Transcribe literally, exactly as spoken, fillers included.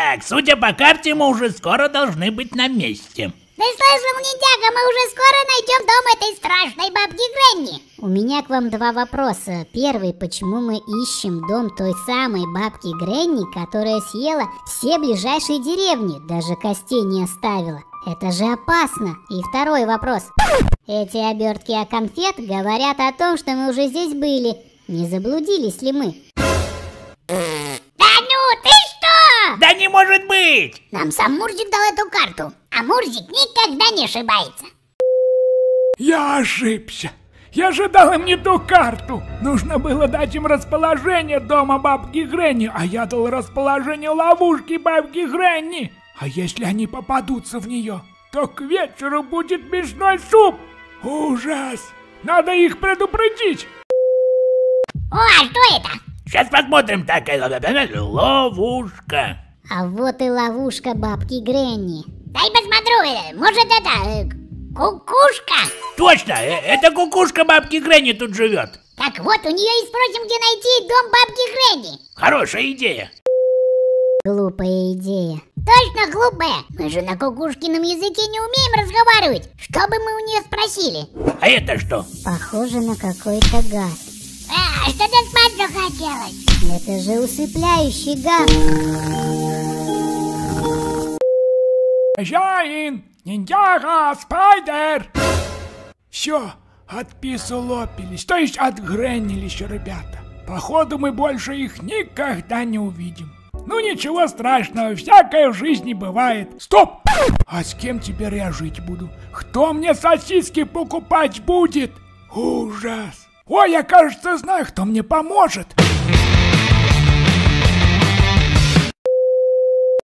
Так, судя по карте, мы уже скоро должны быть на месте. Ты слышал, ниндзяга, мы уже скоро найдем дом этой страшной бабки Гренни. У меня к вам два вопроса. Первый, почему мы ищем дом той самой бабки Гренни, которая съела все ближайшие деревни, даже костей не оставила? Это же опасно. И второй вопрос. Эти обертки от конфет говорят о том, что мы уже здесь были. Не заблудились ли мы? Да ну, ты что? Да не может быть! Нам сам Мурзик дал эту карту, а Мурзик никогда не ошибается. Я ошибся. Я же дал им не ту карту. Нужно было дать им расположение дома бабки Гренни, а я дал расположение ловушки бабки Гренни. А если они попадутся в нее, то к вечеру будет мясной суп. Ужас! Надо их предупредить. О, а что это? Сейчас посмотрим. Такая ловушка. А вот и ловушка бабки Гренни. Дай посмотрю, э, может это э, кукушка? Точно, э, это кукушка бабки Гренни тут живет. Так вот, у нее и спросим, где найти дом бабки Гренни. Хорошая идея. Глупая идея. Точно глупая. Мы же на кукушкином языке не умеем разговаривать. Что бы мы у нее спросили? А это что? Похоже на какой-то газ. А, что ты спать захотелось? Это же усыпляющий газ. Хозяин, ниндзяга, спайдер. Все, отписулопились, то есть отгреннились, ребята. Походу мы больше их никогда не увидим. Ну ничего страшного, всякое в жизни бывает. Стоп! А с кем теперь я жить буду? Кто мне сосиски покупать будет? Ужас! Ой, я, кажется, знаю, кто мне поможет.